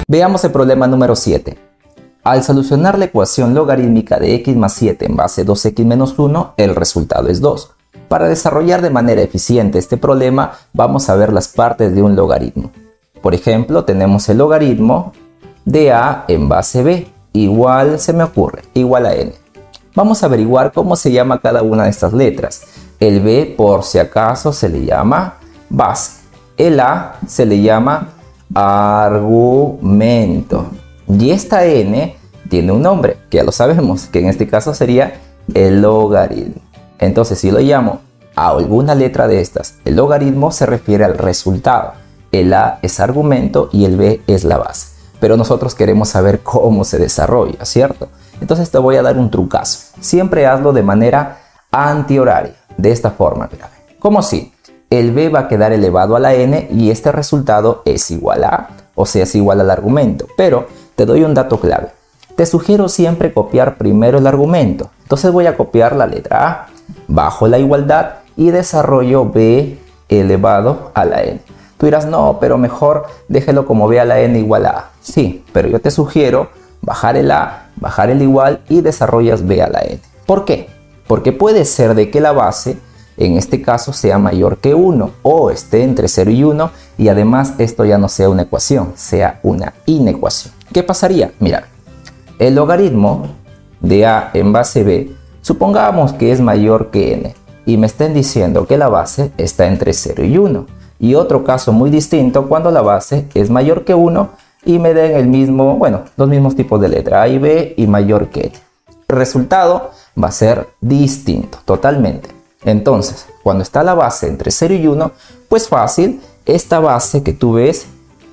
Veamos el problema número 7. Al solucionar la ecuación logarítmica de x más 7 en base 2x menos 1, el resultado es 2. Para desarrollar de manera eficiente este problema, vamos a ver las partes de un logaritmo. Por ejemplo, tenemos el logaritmo de a en base b, igual, se me ocurre, igual a n. Vamos a averiguar cómo se llama cada una de estas letras. El b, por si acaso, se le llama base. El a se le llama argumento. Y esta n tiene un nombre, que ya lo sabemos, que en este caso sería el logaritmo. Entonces, si lo llamo a alguna letra de estas, el logaritmo se refiere al resultado. El a es argumento y el b es la base. Pero nosotros queremos saber cómo se desarrolla, ¿cierto? Entonces te voy a dar un trucazo. Siempre hazlo de manera antihoraria, de esta forma. Como si el b va a quedar elevado a la n y este resultado es igual a, o sea, es igual al argumento. Pero te doy un dato clave. Te sugiero siempre copiar primero el argumento. Entonces voy a copiar la letra a, bajo la igualdad y desarrollo b elevado a la n. Tú dirás, no, pero mejor déjelo como b a la n igual a a. Sí, pero yo te sugiero bajar el a, bajar el igual y desarrollas b a la n. ¿Por qué? Porque puede ser de que la base, en este caso, sea mayor que 1 o esté entre 0 y 1 y además esto ya no sea una ecuación, sea una inecuación. ¿Qué pasaría? Mira, el logaritmo de a en base b, supongamos que es mayor que n y me estén diciendo que la base está entre 0 y 1. Y otro caso muy distinto cuando la base es mayor que 1 y me den el mismo, bueno, los mismos tipos de letra a y b y mayor que n. El resultado va a ser distinto, totalmente. Entonces, cuando está la base entre 0 y 1, pues fácil, esta base que tú ves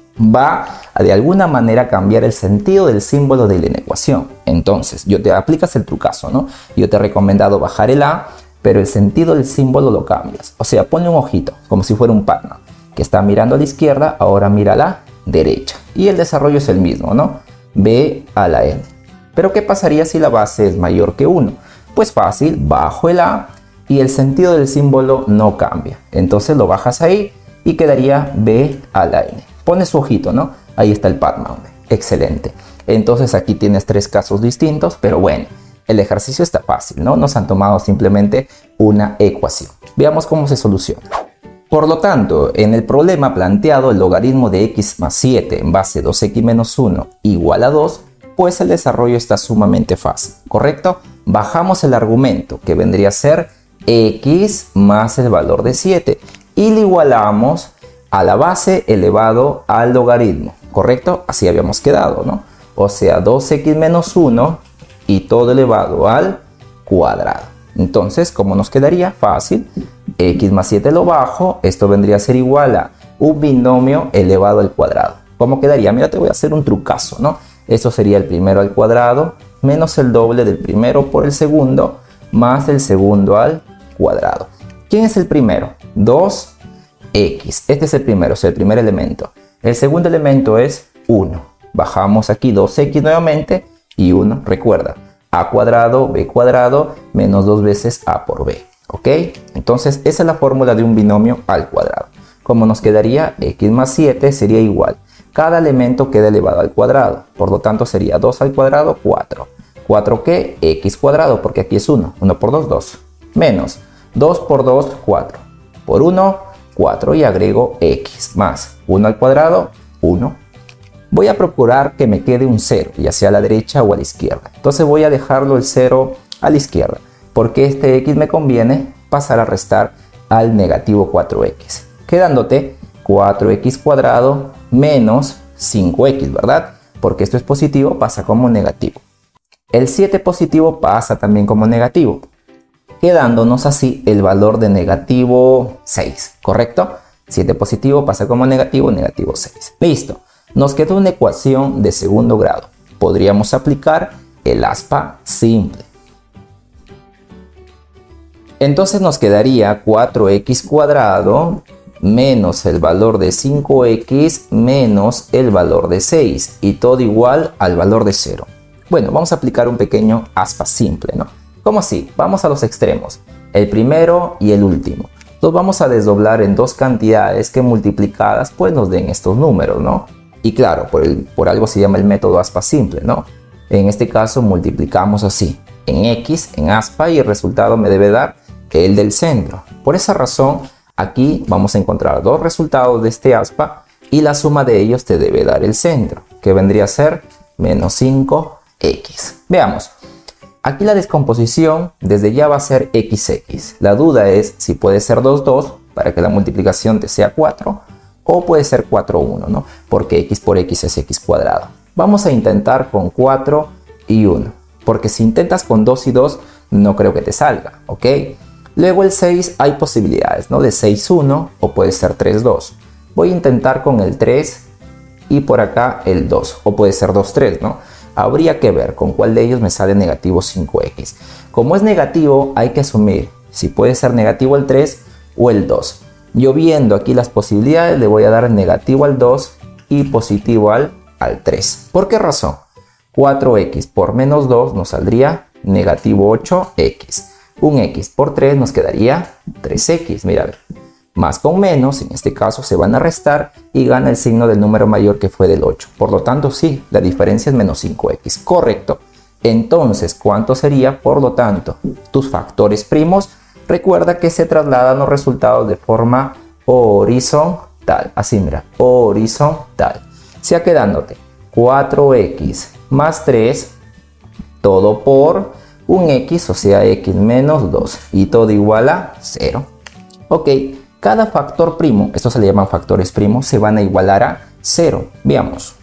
va a de alguna manera cambiar el sentido del símbolo de la inecuación. Entonces, yo te aplicas el trucazo, ¿no? Yo te he recomendado bajar el a, pero el sentido del símbolo lo cambias. O sea, ponle un ojito, como si fuera un Pac-Man, que está mirando a la izquierda, ahora mira a la derecha. Y el desarrollo es el mismo, ¿no? B a la n. Pero ¿qué pasaría si la base es mayor que 1? Pues fácil, bajo el a y el sentido del símbolo no cambia. Entonces lo bajas ahí y quedaría b a la n. Pones su ojito, ¿no? Ahí está el Pac-Man. Excelente. Entonces aquí tienes tres casos distintos, pero bueno, el ejercicio está fácil, ¿no? Nos han tomado simplemente una ecuación. Veamos cómo se soluciona. Por lo tanto, en el problema planteado, el logaritmo de x más 7 en base 2x menos 1 igual a 2, pues el desarrollo está sumamente fácil, ¿correcto? Bajamos el argumento, que vendría a ser x más el valor de 7, y le igualamos a la base elevado al logaritmo, ¿correcto? Así habíamos quedado, ¿no? O sea, 2x menos 1 y todo elevado al cuadrado. Entonces, ¿cómo nos quedaría? Fácil. X más 7 lo bajo. Esto vendría a ser igual a un binomio elevado al cuadrado. ¿Cómo quedaría? Mira, te voy a hacer un trucazo, ¿no? Esto sería el primero al cuadrado menos el doble del primero por el segundo más el segundo al cuadrado. ¿Quién es el primero? 2x. Este es el primero, o sea, el primer elemento. El segundo elemento es 1. Bajamos aquí 2x nuevamente y 1. Recuerda, a cuadrado, b cuadrado, menos 2 veces a por b. ¿Ok? Entonces, esa es la fórmula de un binomio al cuadrado. Como nos quedaría, x más 7 sería igual. Cada elemento queda elevado al cuadrado. Por lo tanto, sería 2 al cuadrado, 4. ¿4 qué? X cuadrado, porque aquí es 1. 1 por 2, 2. Menos 2 por 2, 4. Por 1, 4 y agrego x más 1 al cuadrado, 1. Voy a procurar que me quede un 0, ya sea a la derecha o a la izquierda. Entonces voy a dejarlo el 0 a la izquierda, porque este x me conviene pasar a restar al negativo 4x, quedándote 4x cuadrado menos 5x, ¿verdad? Porque esto es positivo, pasa como negativo. El 7 positivo pasa también como negativo, quedándonos así el valor de negativo 6, ¿correcto? 7 positivo pasa como negativo, negativo 6. Listo. Nos queda una ecuación de segundo grado. Podríamos aplicar el aspa simple. Entonces nos quedaría 4x cuadrado menos el valor de 5x menos el valor de 6 y todo igual al valor de 0. Bueno, vamos a aplicar un pequeño aspa simple, ¿no? ¿Cómo así? Vamos a los extremos, el primero y el último. Los vamos a desdoblar en dos cantidades que multiplicadas pues nos den estos números, ¿no? Y claro, por algo se llama el método aspa simple, ¿no? En este caso multiplicamos así, en x, en aspa, y el resultado me debe dar el del centro. Por esa razón, aquí vamos a encontrar dos resultados de este aspa y la suma de ellos te debe dar el centro, que vendría a ser menos 5x. Veamos. Aquí la descomposición desde ya va a ser xx. La duda es si puede ser 2, 2 para que la multiplicación te sea 4 o puede ser 4, 1, ¿no? Porque x por x es x cuadrado. Vamos a intentar con 4 y 1, porque si intentas con 2 y 2 no creo que te salga, ¿ok? Luego el 6 hay posibilidades, ¿no? De 6, 1 o puede ser 3, 2. Voy a intentar con el 3 y por acá el 2 o puede ser 2, 3, ¿no? Habría que ver con cuál de ellos me sale negativo 5x. Como es negativo, hay que asumir si puede ser negativo el 3 o el 2. Yo viendo aquí las posibilidades, le voy a dar negativo al 2 y positivo al 3. ¿Por qué razón? 4x por menos 2 nos saldría negativo 8x. Un x por 3 nos quedaría 3x. Mira, a ver. Más con menos, en este caso se van a restar y gana el signo del número mayor que fue del 8. Por lo tanto, sí, la diferencia es menos 5x. Correcto. Entonces, ¿cuánto sería? Por lo tanto, tus factores primos, recuerda que se trasladan los resultados de forma horizontal. Así, mira, horizontal. Sea quedándote 4x más 3, todo por un x, o sea, x menos 2. Y todo igual a 0. Ok. Cada factor primo, estos se le llaman factores primos, se van a igualar a 0. Veamos.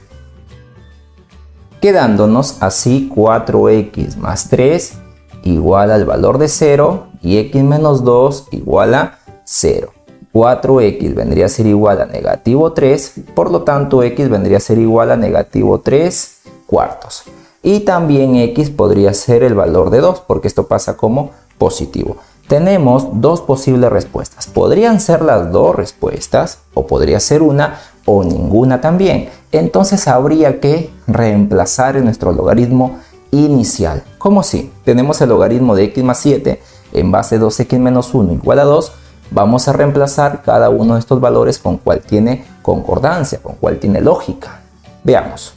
Quedándonos así 4x más 3 igual al valor de 0 y x menos 2 igual a 0. 4x vendría a ser igual a negativo 3, por lo tanto x vendría a ser igual a negativo 3 cuartos. Y también x podría ser el valor de 2, porque esto pasa como positivo. Tenemos dos posibles respuestas. Podrían ser las dos respuestas o podría ser una o ninguna también. Entonces habría que reemplazar en nuestro logaritmo inicial. ¿Cómo si? Tenemos el logaritmo de x más 7 en base 2x menos 1 igual a 2. Vamos a reemplazar cada uno de estos valores con cuál tiene concordancia, con cuál tiene lógica. Veamos.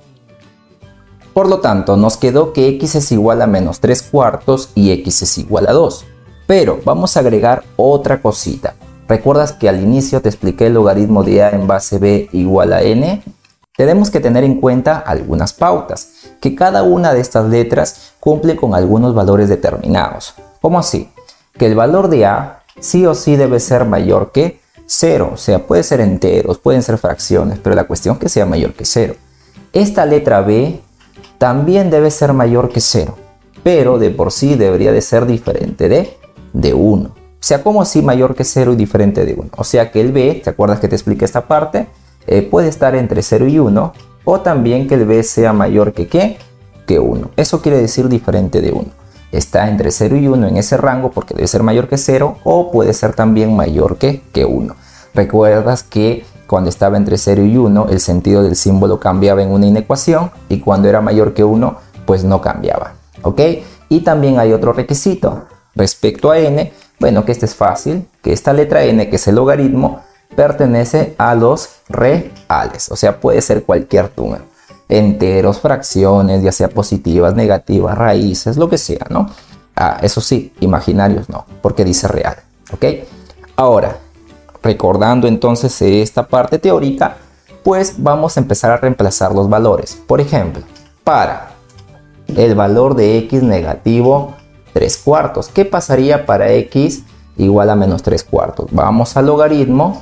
Por lo tanto, nos quedó que x es igual a menos 3 cuartos y x es igual a 2. Pero vamos a agregar otra cosita. ¿Recuerdas que al inicio te expliqué el logaritmo de a en base b igual a n? Tenemos que tener en cuenta algunas pautas, que cada una de estas letras cumple con algunos valores determinados. ¿Cómo así? Que el valor de a sí o sí debe ser mayor que 0. O sea, puede ser enteros, pueden ser fracciones, pero la cuestión es que sea mayor que 0. Esta letra b también debe ser mayor que 0, pero de por sí debería de ser diferente de 1. O sea, como si mayor que 0 y diferente de 1. O sea que el b, ¿te acuerdas que te expliqué esta parte? Puede estar entre 0 y 1, o también que el b sea mayor que ¿qué? Que 1. Eso quiere decir diferente de 1. Está entre 0 y 1 en ese rango porque debe ser mayor que 0, o puede ser también mayor que 1. Recuerdas que cuando estaba entre 0 y 1, el sentido del símbolo cambiaba en una inecuación, y cuando era mayor que 1, pues no cambiaba. ¿Ok? Y también hay otro requisito. Respecto a n, bueno, que este es fácil, que esta letra n, que es el logaritmo, pertenece a los reales, o sea, puede ser cualquier número, enteros, fracciones, ya sea positivas, negativas, raíces, lo que sea, ¿no? Eso sí, imaginarios no, porque dice real, ¿ok? Ahora, recordando entonces esta parte teórica, pues vamos a empezar a reemplazar los valores. Por ejemplo, para el valor de x negativo 3 cuartos. ¿Qué pasaría para x igual a menos 3 cuartos? Vamos al logaritmo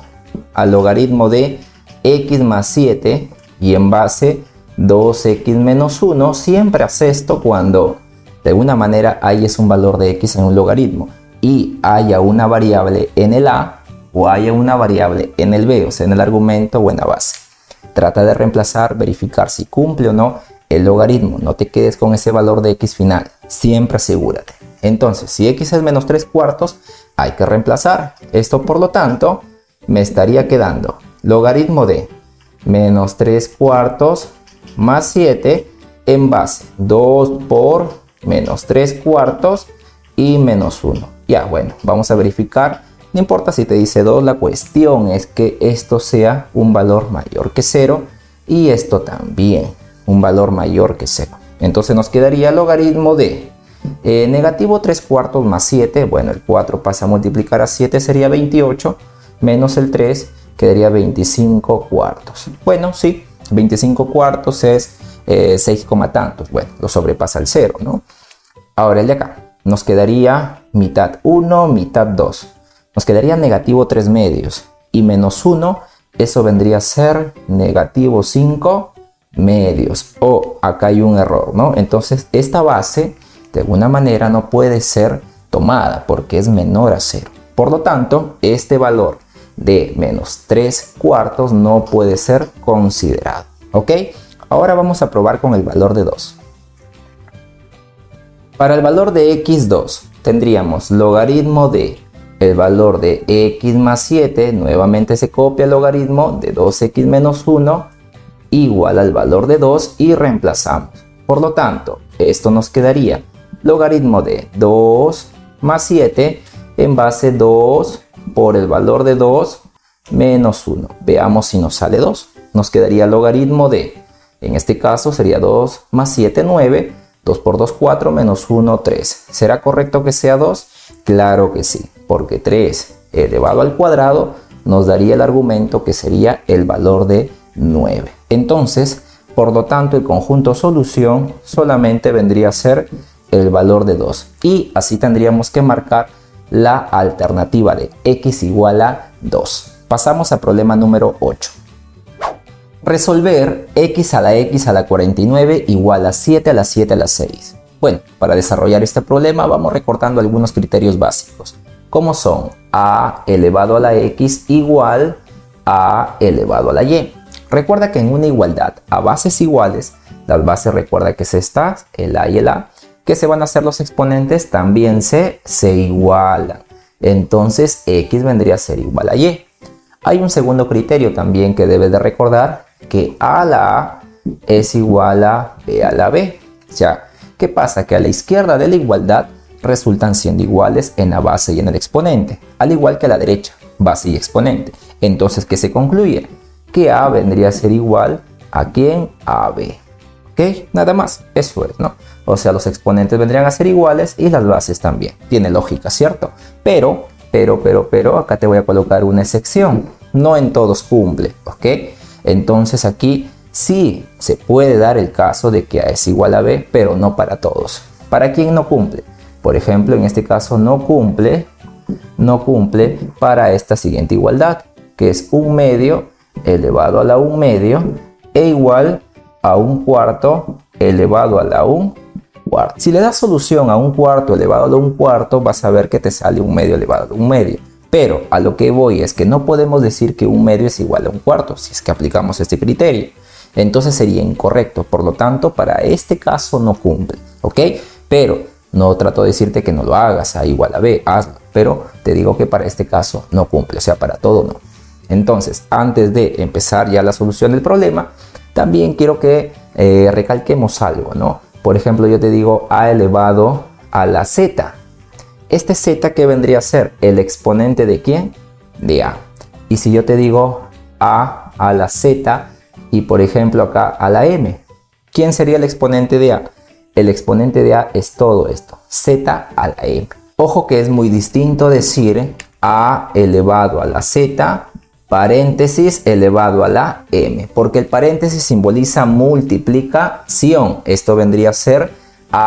de x más 7 y en base 2x menos 1. Siempre hace esto cuando de alguna manera hay es un valor de x en un logaritmo y haya una variable en el a o haya una variable en el b, o sea en el argumento o en la base. Trata de reemplazar, verificar si cumple o no el logaritmo. No te quedes con ese valor de x final, siempre asegúrate. Entonces, si x es menos 3 cuartos, hay que reemplazar. Esto, por lo tanto, me estaría quedando logaritmo de menos 3 cuartos más 7 en base 2 por menos 3 cuartos y menos 1. Ya, bueno, vamos a verificar. No importa si te dice 2, la cuestión es que esto sea un valor mayor que 0 y esto también, un valor mayor que 0. Entonces nos quedaría logaritmo de negativo 3 cuartos más 7, bueno, el 4 pasa a multiplicar a 7, sería 28, menos el 3, quedaría 25 cuartos. Bueno, sí, 25 cuartos es 6, tantos, bueno, lo sobrepasa el 0, ¿no? Ahora el de acá, nos quedaría mitad 1, mitad 2, nos quedaría negativo 3 medios, y menos 1, eso vendría a ser negativo 5 medios. Acá hay un error, ¿no? Entonces esta base de alguna manera no puede ser tomada porque es menor a 0. Por lo tanto, este valor de menos 3 cuartos no puede ser considerado. ¿Ok? Ahora vamos a probar con el valor de 2. Para el valor de x2 tendríamos logaritmo de el valor de x más 7, nuevamente se copia el logaritmo de 2x menos 1 igual al valor de 2 y reemplazamos. Por lo tanto, esto nos quedaría logaritmo de 2 más 7 en base 2 por el valor de 2 menos 1. Veamos si nos sale 2. Nos quedaría logaritmo de, en este caso sería 2 más 7, 9. 2 por 2, 4, menos 1, 3. ¿Será correcto que sea 2? Claro que sí, porque 3 elevado al cuadrado nos daría el argumento que sería el valor de 9. Entonces, por lo tanto, el conjunto solución solamente vendría a ser el valor de 2. Y así tendríamos que marcar la alternativa de x igual a 2. Pasamos al problema número 8. Resolver x a la 49 igual a 7 a la 7 a la 6. Bueno, para desarrollar este problema vamos recortando algunos criterios básicos, como son a elevado a la x igual a elevado a la y. Recuerda que en una igualdad a bases iguales, las bases recuerda que es esta, el a y el a, que se van a hacer los exponentes también se igualan. Entonces x vendría a ser igual a y. Hay un segundo criterio también que debes de recordar, que a la a es igual a b a la b. Ya, ¿qué pasa? Que a la izquierda de la igualdad resultan siendo iguales en la base y en el exponente, al igual que a la derecha, base y exponente. Entonces, ¿qué se concluye? Que a vendría a ser igual a ¿quién? A b. ¿Ok? Nada más, eso es, ¿no? O sea, los exponentes vendrían a ser iguales y las bases también. Tiene lógica, ¿cierto? Pero, acá te voy a colocar una excepción. No en todos cumple, ¿ok? Entonces aquí sí se puede dar el caso de que A es igual a B, pero no para todos. ¿Para quién no cumple? Por ejemplo, en este caso no cumple para esta siguiente igualdad, que es 1 medio elevado a la 1 medio e igual a 1 cuarto elevado a la 1 cuarto. Si le das solución a 1 cuarto elevado a la 1 cuarto, vas a ver que te sale 1 medio elevado a la 1 medio. Pero a lo que voy es que no podemos decir que 1 medio es igual a 1 cuarto, si es que aplicamos este criterio. Entonces sería incorrecto, por lo tanto, para este caso no cumple, ¿ok? Pero no trato de decirte que no lo hagas, A igual a B, hazlo. Pero te digo que para este caso no cumple, o sea, para todo no. Entonces, antes de empezar ya la solución del problema, también quiero que recalquemos algo, ¿no? Por ejemplo, yo te digo A elevado a la Z. Este z, ¿qué vendría a ser? El exponente de ¿quién? De a. Y si yo te digo a la z y por ejemplo acá a la m, ¿quién sería el exponente de a? El exponente de a es todo esto, z a la m. Ojo que es muy distinto decir a elevado a la z, paréntesis elevado a la m, porque el paréntesis simboliza multiplicación. Esto vendría a ser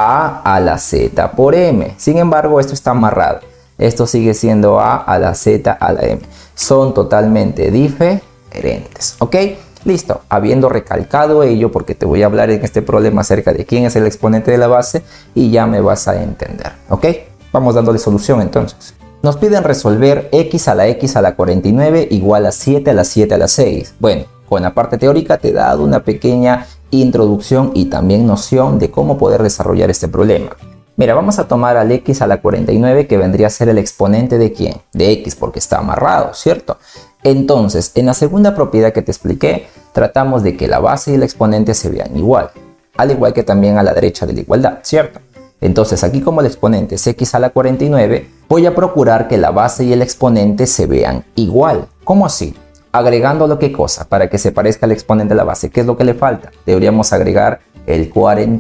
a la z por m. Sin embargo, esto está amarrado. Esto sigue siendo a la z a la m. Son totalmente diferentes. ¿Ok? Listo. Habiendo recalcado ello, porque te voy a hablar en este problema acerca de quién es el exponente de la base y ya me vas a entender. ¿Ok? Vamos dándole solución entonces. Nos piden resolver x a la 49 igual a 7 a la 7 a la 6. Bueno, con la parte teórica te he dado una pequeña introducción y también noción de cómo poder desarrollar este problema. Mira, vamos a tomar al x a la 49 que vendría a ser el exponente de ¿quién? De x, porque está amarrado, ¿cierto? Entonces, en la segunda propiedad que te expliqué, tratamos de que la base y el exponente se vean igual, al igual que también a la derecha de la igualdad, ¿cierto? Entonces, aquí como el exponente es x a la 49, voy a procurar que la base y el exponente se vean igual. ¿Cómo así? agregando lo que cosa para que se parezca al exponente de la base. ¿Qué es lo que le falta? Deberíamos agregar el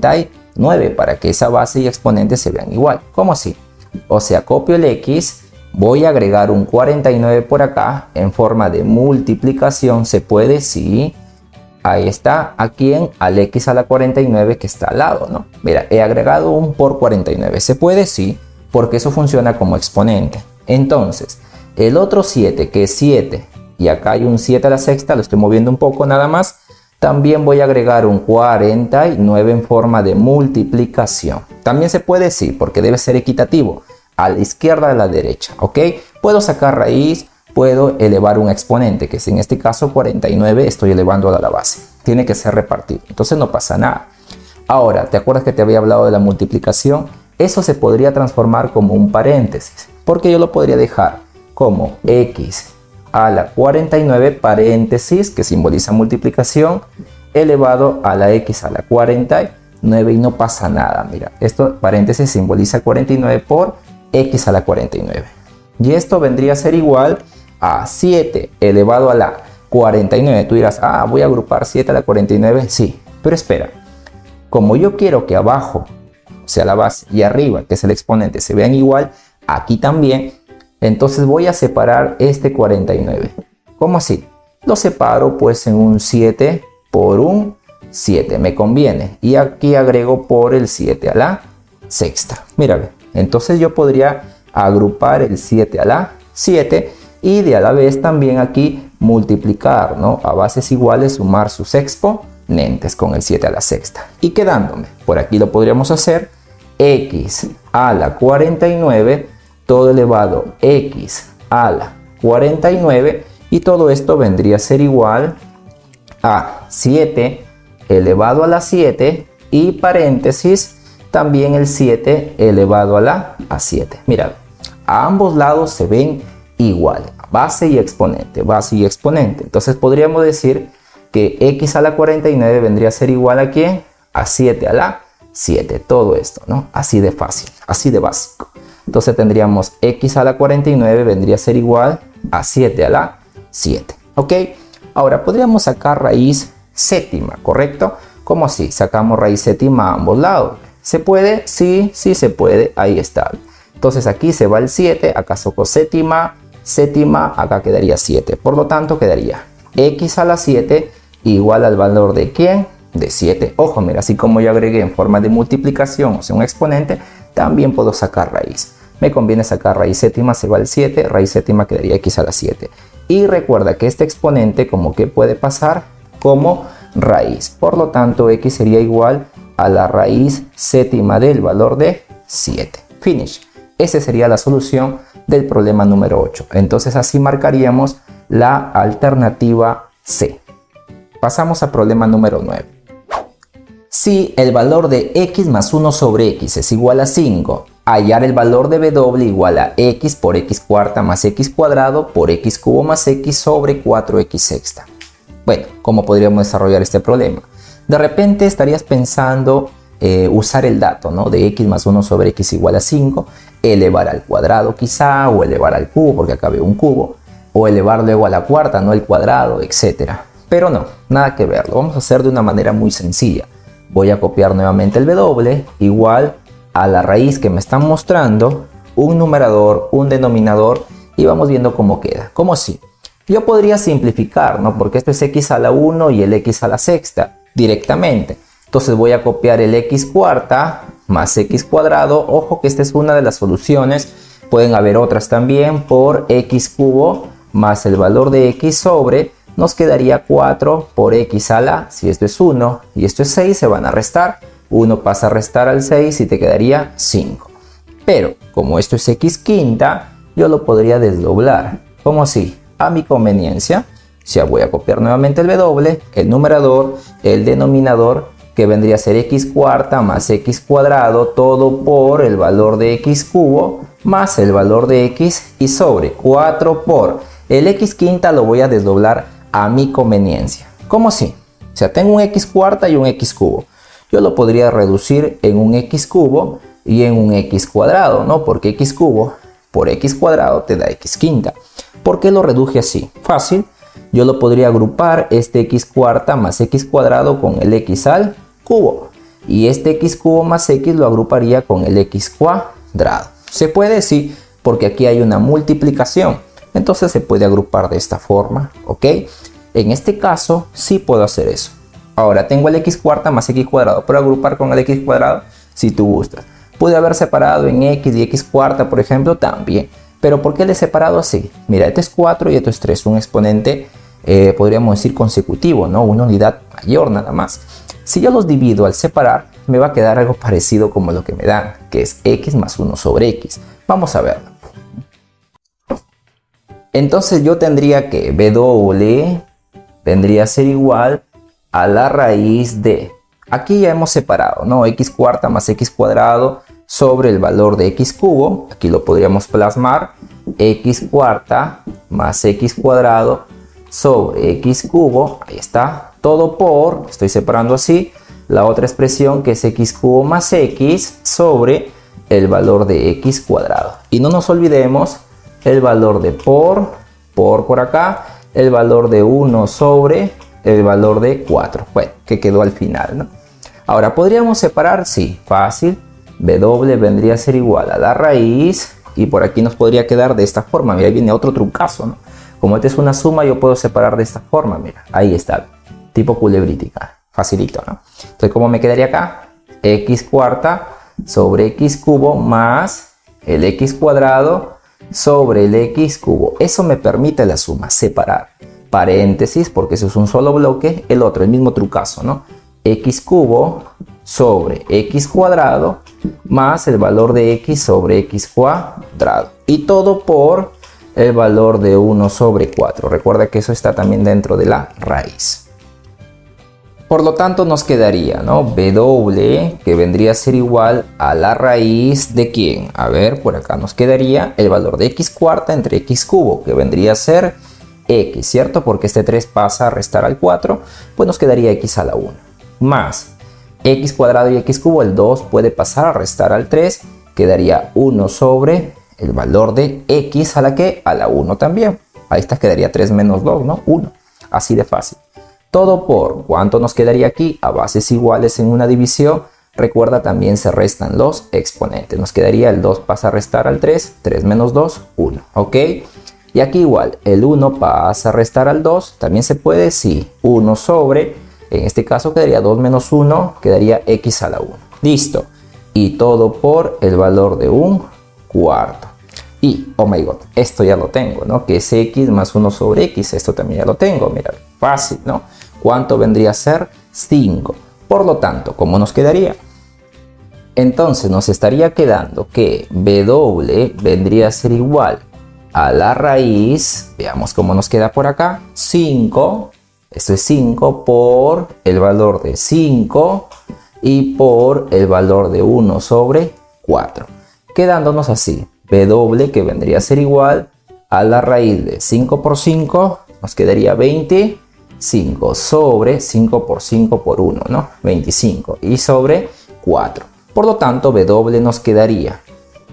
49 para que esa base y exponente se vean igual. ¿Cómo así? O sea, copio el x, voy a agregar un 49 por acá en forma de multiplicación. ¿Se puede? Sí. Ahí está. ¿A quién? Al x a la 49 que está al lado, ¿no? Mira, he agregado un por 49. ¿Se puede? Sí, porque eso funciona como exponente. Entonces, el otro 7, que es 7, y acá hay un 7 a la sexta, lo estoy moviendo un poco nada más. También voy a agregar un 49 en forma de multiplicación. También se puede, sí, porque debe ser equitativo. A la izquierda a la derecha, ¿ok? Puedo sacar raíz, puedo elevar un exponente, que es en este caso 49, estoy elevando a la base. Tiene que ser repartido, entonces no pasa nada. Ahora, ¿te acuerdas que te había hablado de la multiplicación? Eso se podría transformar como un paréntesis, porque yo lo podría dejar como x a la 49 paréntesis, que simboliza multiplicación, elevado a la x a la 49 y no pasa nada. Mira, esto paréntesis simboliza 49 por x a la 49. Y esto vendría a ser igual a 7 elevado a la 49. Tú dirás, voy a agrupar 7 a la 49. Sí, pero espera. Como yo quiero que abajo, o sea la base, y arriba, que es el exponente, se vean igual, aquí también, entonces voy a separar este 49. ¿Cómo así? Lo separo pues en un 7 por un 7. Me conviene. Y aquí agrego por el 7 a la sexta. Mira, entonces yo podría agrupar el 7 a la 7 y de a la vez también aquí multiplicar, ¿no? A bases iguales sumar sus exponentes con el 7 a la sexta. Y quedándome, por aquí lo podríamos hacer, x a la 49, todo elevado x a la 49, y todo esto vendría a ser igual a 7 elevado a la 7 y paréntesis también el 7 elevado a la 7. Mira, a ambos lados se ven igual, base y exponente, base y exponente. Entonces podríamos decir que x a la 49 vendría a ser igual a ¿quién? A 7 a la 7. Todo esto, ¿no? Así de fácil, así de básico. Entonces tendríamos x a la 49 vendría a ser igual a 7 a la 7. ¿Ok? Ahora podríamos sacar raíz séptima, ¿correcto? ¿Cómo así? Sacamos raíz séptima a ambos lados. ¿Se puede? Sí, sí se puede. Ahí está. Entonces aquí se va el 7, acá saco séptima, acá quedaría 7. Por lo tanto quedaría x a la 7 igual al valor de ¿quién? De 7. Ojo, mira, así como yo agregué en forma de multiplicación, o sea un exponente, también puedo sacar raíz. Me conviene sacar raíz séptima, se va el 7, raíz séptima quedaría x a la 7. Y recuerda que este exponente como que puede pasar como raíz. Por lo tanto, x sería igual a la raíz séptima del valor de 7. Finish. Esa sería la solución del problema número 8. Entonces así marcaríamos la alternativa C. Pasamos al problema número 9. Si el valor de x más 1 sobre x es igual a 5, hallar el valor de w igual a x por x cuarta más x cuadrado por x cubo más x sobre 4x sexta. Bueno, ¿cómo podríamos desarrollar este problema? De repente estarías pensando usar el dato, ¿no? De x más 1 sobre x igual a 5, elevar al cuadrado quizá, o elevar al cubo, porque acá veo un cubo, o elevar luego a la cuarta, ¿no? El cuadrado, etc. Pero no, nada que ver, lo vamos a hacer de una manera muy sencilla. Voy a copiar nuevamente el w, igual a la raíz que me están mostrando, un numerador, un denominador, y vamos viendo cómo queda. ¿Cómo así? Yo podría simplificar, ¿no? Porque esto es x a la 1 y el x a la sexta directamente. Entonces voy a copiar el x cuarta más x cuadrado. Ojo que esta es una de las soluciones. Pueden haber otras también por x cubo más el valor de x sobre. Nos quedaría 4 por x a la, si esto es 1 y esto es 6, se van a restar. 1 pasa a restar al 6 y te quedaría 5. Pero como esto es x quinta, yo lo podría desdoblar. ¿Cómo así? A mi conveniencia. O sea, voy a copiar nuevamente el w, el numerador, el denominador, que vendría a ser x cuarta más x cuadrado, todo por el valor de x cubo más el valor de x y sobre 4 por el x quinta lo voy a desdoblar a mi conveniencia. ¿Cómo así? O sea, tengo un x cuarta y un x cubo. Yo lo podría reducir en un x cubo y en un x cuadrado, ¿no? Porque x cubo por x cuadrado te da x quinta. ¿Por qué lo reduje así? Fácil. yo lo podría agrupar este x cuarta más x cuadrado con el x al cubo. Y este x cubo más x lo agruparía con el x cuadrado. ¿Se puede? Sí, porque aquí hay una multiplicación. Entonces se puede agrupar de esta forma, ¿ok? En este caso sí puedo hacer eso. Ahora tengo el x cuarta más x cuadrado. ¿Puedo agrupar con el x cuadrado? Si tú gustas. Pude haber separado en x y x cuarta, por ejemplo, también. Pero ¿por qué le he separado así? Mira, este es 4 y esto es 3. Un exponente, podríamos decir, consecutivo, ¿no? Una unidad mayor nada más. Si yo los divido al separar, me va a quedar algo parecido como lo que me dan, que es x más 1 sobre x. Vamos a verlo. Entonces yo tendría que w vendría a ser igual a la raíz de... Aquí ya hemos separado, ¿no? X cuarta más x cuadrado sobre el valor de x cubo. Aquí lo podríamos plasmar. X cuarta más x cuadrado sobre x cubo. Ahí está. Todo por, estoy separando así, la otra expresión que es x cubo más x sobre el valor de x cuadrado. Y no nos olvidemos el valor de por acá, el valor de 1 sobre el valor de 4, bueno, que quedó al final, ¿no? Ahora, ¿podríamos separar? Sí, fácil. W vendría a ser igual a la raíz y por aquí nos podría quedar de esta forma. Mira, ahí viene otro trucazo, ¿no? Como esta es una suma, yo puedo separar de esta forma, mira, ahí está, tipo culebrítica, facilito, ¿no? Entonces, ¿cómo me quedaría acá? X cuarta sobre x cubo más el x cuadrado sobre el x cubo. Eso me permite la suma, separar. Paréntesis, porque eso es un solo bloque. El otro, el mismo trucazo, ¿no? X cubo sobre x cuadrado más el valor de x sobre x cuadrado. Y todo por el valor de 1 sobre 4. Recuerda que eso está también dentro de la raíz. Por lo tanto nos quedaría, ¿no? W, que vendría a ser igual a la raíz de ¿quién? A ver, por acá nos quedaría el valor de x cuarta entre x cubo, que vendría a ser x, ¿cierto? Porque este 3 pasa a restar al 4, pues nos quedaría x a la 1. Más x cuadrado y x cubo, el 2 puede pasar a restar al 3, quedaría 1 sobre el valor de x a la que? A la 1 también. Ahí está, quedaría 3 menos 2, ¿no? 1. Así de fácil. Todo por, ¿cuánto nos quedaría aquí? A bases iguales en una división. Recuerda, también se restan los exponentes. Nos quedaría el 2 pasa a restar al 3. 3 menos 2, 1. ¿Ok? Y aquí igual, el 1 pasa a restar al 2. También se puede, sí. 1 sobre, en este caso quedaría 2 menos 1, quedaría x a la 1. Listo. Y todo por el valor de un cuarto. Y, oh my god, esto ya lo tengo, ¿no? Que es x más 1 sobre x. Esto también ya lo tengo, mira, fácil, ¿no? ¿Cuánto vendría a ser? 5. Por lo tanto, ¿cómo nos quedaría? Entonces nos estaría quedando que W vendría a ser igual a la raíz, veamos cómo nos queda por acá, 5, esto es 5 por el valor de 5 y por el valor de 1 sobre 4. Quedándonos así, W que vendría a ser igual a la raíz de 5 por 5, nos quedaría 25 sobre 5 por 5 por 1, ¿no? 25 y sobre 4. Por lo tanto, W nos quedaría.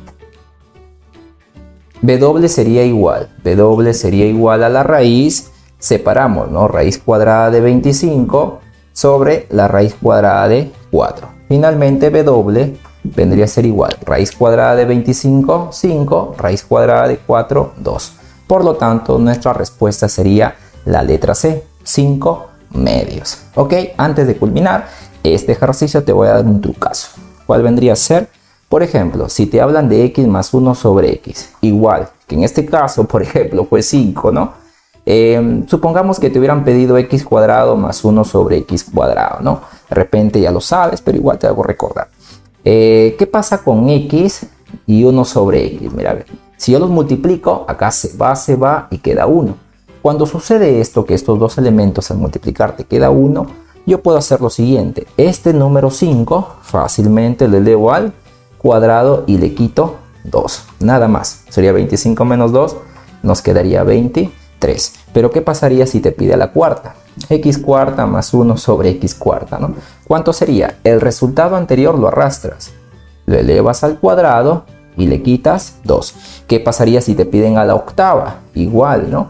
W sería igual a la raíz, separamos, ¿no? Raíz cuadrada de 25 sobre la raíz cuadrada de 4. Finalmente, W vendría a ser igual. Raíz cuadrada de 25, 5. Raíz cuadrada de 4, 2. Por lo tanto, nuestra respuesta sería la letra C, 5 medios. Ok, antes de culminar este ejercicio te voy a dar un trucazo. ¿Cuál vendría a ser? Por ejemplo, si te hablan de x más 1 sobre x, igual que en este caso, por ejemplo, fue 5, ¿no? Supongamos que te hubieran pedido x cuadrado más 1 sobre x cuadrado, ¿no? De repente ya lo sabes, pero igual te hago recordar. ¿Qué pasa con x y 1 sobre x? Mira, a ver, si yo los multiplico, acá se va y queda 1. Cuando sucede esto, que estos dos elementos al multiplicar te queda 1, yo puedo hacer lo siguiente. Este número 5 fácilmente le elevo al cuadrado y le quito 2. Nada más. Sería 25 menos 2, nos quedaría 23. Pero ¿qué pasaría si te pide la cuarta? X cuarta más 1 sobre x cuarta, ¿no? ¿Cuánto sería? El resultado anterior lo arrastras, lo elevas al cuadrado y le quitas 2. ¿Qué pasaría si te piden a la octava? Igual, ¿no?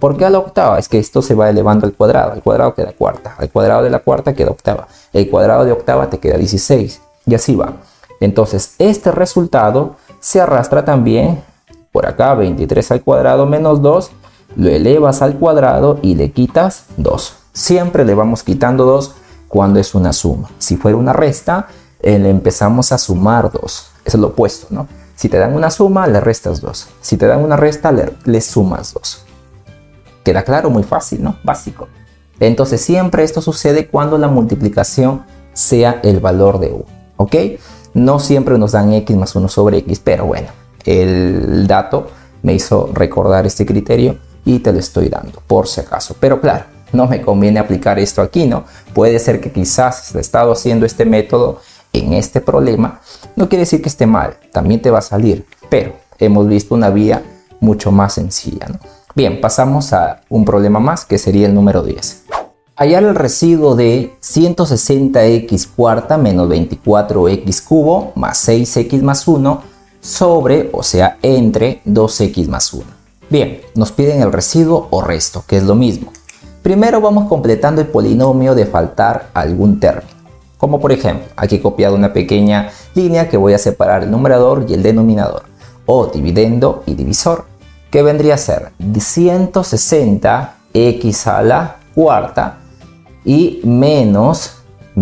¿Por qué a la octava? Es que esto se va elevando al cuadrado queda cuarta, al cuadrado de la cuarta queda octava, el cuadrado de octava te queda 16 y así va. Entonces este resultado se arrastra también por acá, 23 al cuadrado menos 2, lo elevas al cuadrado y le quitas 2. Siempre le vamos quitando 2 cuando es una suma. Si fuera una resta, le empezamos a sumar 2. Eso es lo opuesto, ¿no? Si te dan una suma, le restas 2. Si te dan una resta, le sumas 2. Queda claro, muy fácil, ¿no? Básico. Entonces siempre esto sucede cuando la multiplicación sea el valor de 1, ¿ok? No siempre nos dan x más 1 sobre x, pero bueno, el dato me hizo recordar este criterio y te lo estoy dando, por si acaso. Pero claro, no me conviene aplicar esto aquí, ¿no? Puede ser que quizás he estado haciendo este método en este problema. No quiere decir que esté mal, también te va a salir, pero hemos visto una vía mucho más sencilla, ¿no? Bien, pasamos a un problema más que sería el número 10. Hallar el residuo de 160x cuarta menos 24x cubo más 6x más 1 sobre, o sea, entre 2x más 1. Bien, nos piden el residuo o resto, que es lo mismo. Primero vamos completando el polinomio de faltar algún término. Como por ejemplo, aquí he copiado una pequeña línea que voy a separar el numerador y el denominador, o dividendo y divisor, que vendría a ser 160x a la cuarta y menos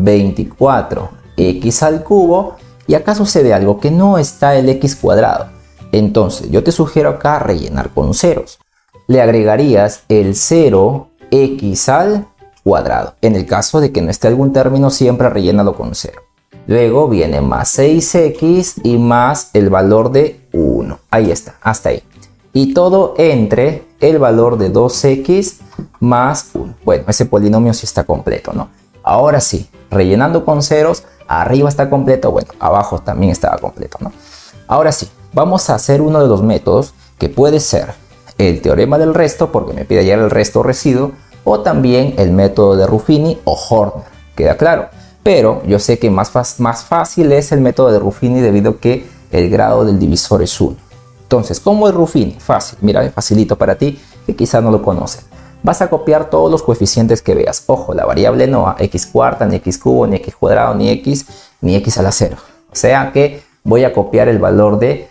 24x al cubo, y acá sucede algo que no está el x cuadrado. Entonces yo te sugiero acá rellenar con ceros. Le agregarías el 0x al cuadrado. En el caso de que no esté algún término, siempre rellénalo con 0. Luego viene más 6x y más el valor de 1. Ahí está, hasta ahí. Y todo entre el valor de 2x más 1. Bueno, ese polinomio sí está completo, ¿no? Ahora sí, rellenando con ceros, arriba está completo, bueno, abajo también estaba completo, ¿no? Ahora sí, vamos a hacer uno de los métodos que puede ser el teorema del resto, porque me pide hallar el resto o residuo, o también el método de Ruffini o Horner, ¿queda claro? Pero yo sé que más fácil es el método de Ruffini debido a que el grado del divisor es 1. Entonces, ¿cómo es Ruffini? Fácil, mira, facilito para ti que quizás no lo conoces. Vas a copiar todos los coeficientes que veas. Ojo, la variable no a x cuarta, ni x cubo, ni x cuadrado, ni x a la 0. O sea que voy a copiar el valor de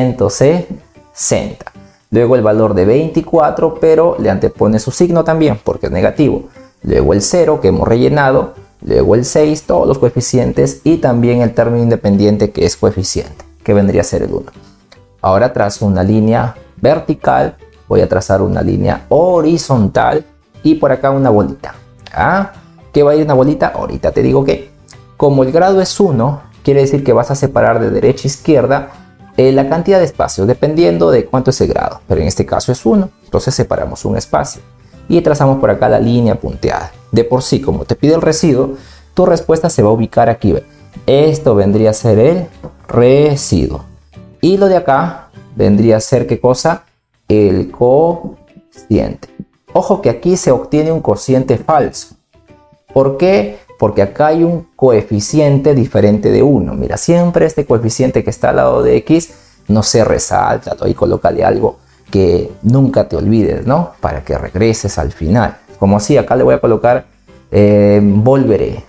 160. Luego el valor de 24, pero le antepone su signo también porque es negativo. Luego el 0 que hemos rellenado. Luego el 6, todos los coeficientes y también el término independiente que es coeficiente, que vendría a ser el 1. Ahora trazo una línea vertical, voy a trazar una línea horizontal y por acá una bolita. ¿Qué va a ir una bolita? Ahorita te digo que, como el grado es 1, quiere decir que vas a separar de derecha a izquierda la cantidad de espacios, dependiendo de cuánto es el grado. Pero en este caso es 1, entonces separamos un espacio y trazamos por acá la línea punteada. De por sí, como te pide el residuo, tu respuesta se va a ubicar aquí. Esto vendría a ser el residuo. Y lo de acá vendría a ser, ¿qué cosa? El cociente. Ojo que aquí se obtiene un cociente falso. ¿Por qué? Porque acá hay un coeficiente diferente de 1. Mira, siempre este coeficiente que está al lado de x, no se resalta, y colócale algo que nunca te olvides, ¿no? Para que regreses al final. Como así, acá le voy a colocar volveré.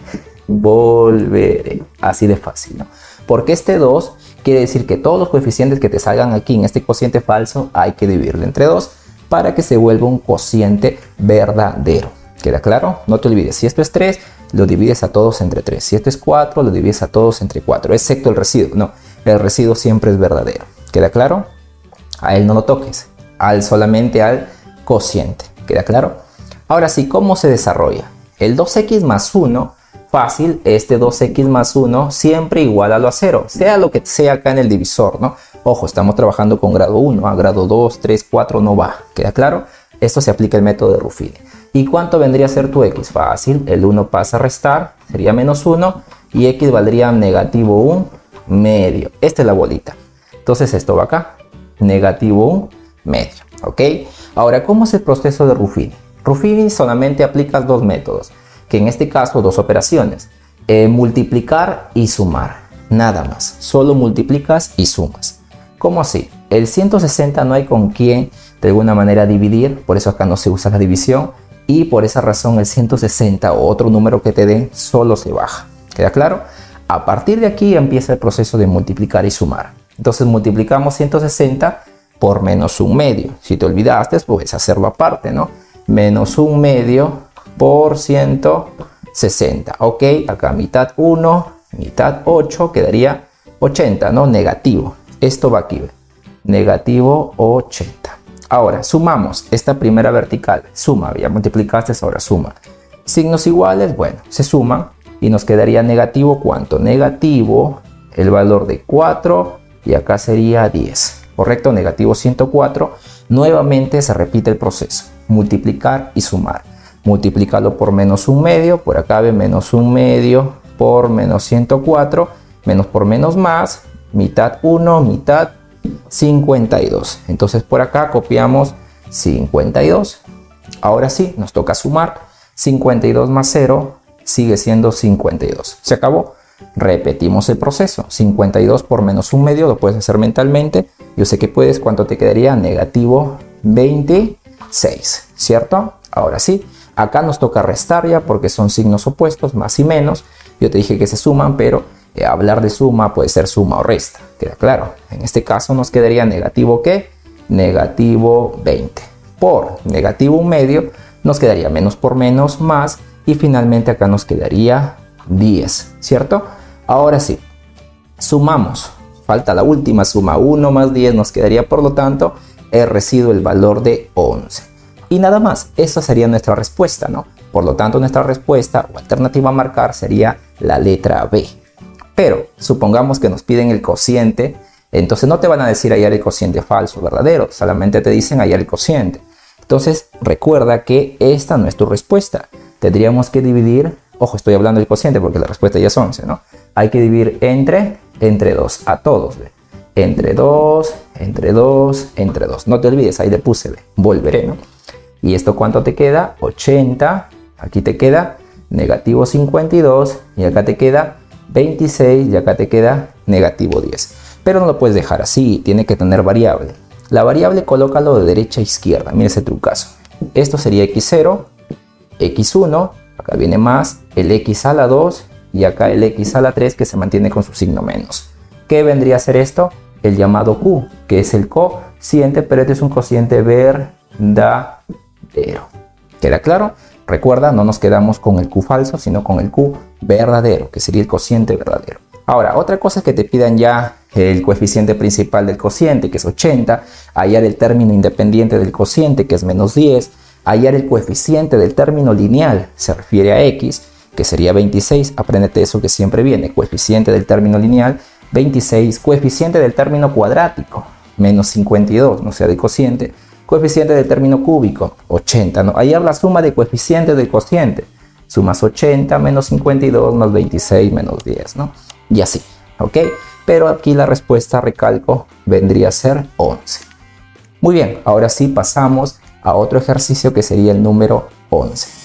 Así de fácil, ¿no? Porque este 2 quiere decir que todos los coeficientes que te salgan aquí en este cociente falso hay que dividirlo entre 2 para que se vuelva un cociente verdadero. ¿Queda claro? No te olvides, si esto es 3, lo divides a todos entre 3. Si esto es 4, lo divides a todos entre 4, excepto el residuo. No, el residuo siempre es verdadero. ¿Queda claro? A él no lo toques, solamente al cociente. ¿Queda claro? Ahora sí, ¿cómo se desarrolla? El 2x más 1, fácil, este 2x más 1 siempre igualalo a 0, sea lo que sea acá en el divisor, ¿no? Ojo, estamos trabajando con grado 1, a grado 2, 3, 4 no va. ¿Queda claro? Esto se aplica el método de Ruffini. ¿Y cuánto vendría a ser tu x? Fácil, el 1 pasa a restar, sería menos 1 y x valdría negativo 1 medio. Esta es la bolita. Entonces esto va acá, negativo 1 medio, ¿ok? Ahora, ¿cómo es el proceso de Ruffini? Ruffini solamente aplicas dos métodos, que en este caso dos operaciones, multiplicar y sumar, nada más, solo multiplicas y sumas. ¿Cómo así? El 160 no hay con quién de alguna manera dividir, por eso acá no se usa la división, y por esa razón el 160 o otro número que te den solo se baja. ¿Queda claro? A partir de aquí empieza el proceso de multiplicar y sumar. Entonces multiplicamos 160 por menos un medio. Si te olvidaste, puedes hacerlo aparte, ¿no? Menos un medio por 160. Ok, acá mitad 1, mitad 8, quedaría 80, ¿no? Negativo. Esto va aquí, negativo 80. Ahora, sumamos esta primera vertical. Suma, ya multiplicaste, ahora suma. Signos iguales, bueno, se suman y nos quedaría negativo, ¿cuánto? Negativo, el valor de 4 y acá sería 10. ¿Correcto? Negativo 104. Nuevamente se repite el proceso. Multiplicar y sumar. Multiplicarlo por menos un medio, por acá ve menos un medio por menos 104, menos por menos más, mitad 1, mitad 52. Entonces por acá copiamos 52. Ahora sí, nos toca sumar. 52 más 0 sigue siendo 52. Se acabó. Repetimos el proceso. 52 por menos un medio, lo puedes hacer mentalmente. Yo sé que puedes. ¿Cuánto te quedaría? Negativo 26, ¿cierto? Ahora sí, acá nos toca restar ya porque son signos opuestos, más y menos. Yo te dije que se suman, pero hablar de suma puede ser suma o resta. ¿Queda claro? En este caso nos quedaría negativo, ¿qué? Negativo 20. Por negativo un medio nos quedaría menos por menos, más. Y finalmente acá nos quedaría 10, ¿cierto? Ahora sí, sumamos. Falta la última suma. 1 más 10 nos quedaría, por lo tanto, el residuo, el valor de 11. Y nada más, esa sería nuestra respuesta, ¿no? Por lo tanto, nuestra respuesta o alternativa a marcar sería la letra B. Pero supongamos que nos piden el cociente, entonces no te van a decir hallar el cociente falso o verdadero, solamente te dicen hallar el cociente. Entonces recuerda que esta no es tu respuesta. Tendríamos que dividir, ojo, estoy hablando del cociente porque la respuesta ya es 11, ¿no? Hay que dividir entre 2, a todos, ¿ve? Entre 2, entre 2, entre 2. No te olvides, ahí le puse, ¿ve? Volveré, ¿no? ¿Y esto cuánto te queda? 80. Aquí te queda negativo 52. Y acá te queda 26. Y acá te queda negativo 10. Pero no lo puedes dejar así. Tiene que tener variable. La variable colócalo de derecha a izquierda. Mira ese trucazo. Esto sería x0, x1. Acá viene más el x a la 2. Y acá el x a la 3 que se mantiene con su signo menos. ¿Qué vendría a ser esto? El llamado q, que es el cociente, pero este es un cociente verdadero. ¿Queda claro? Recuerda, no nos quedamos con el q falso, sino con el q verdadero, que sería el cociente verdadero. Ahora, otra cosa es que te pidan ya el coeficiente principal del cociente, que es 80, hallar el término independiente del cociente, que es menos 10, hallar el coeficiente del término lineal, se refiere a x, que sería 26, apréndete eso que siempre viene, coeficiente del término lineal, 26, coeficiente del término cuadrático, menos 52, no sea de cociente, coeficiente del término cúbico, 80, ¿no? Hallar la suma de coeficientes del cociente, sumas 80 menos 52 más 26 menos 10, ¿no? Y así, ¿ok? Pero aquí la respuesta, recalco, vendría a ser 11. Muy bien, ahora sí pasamos a otro ejercicio que sería el número 11.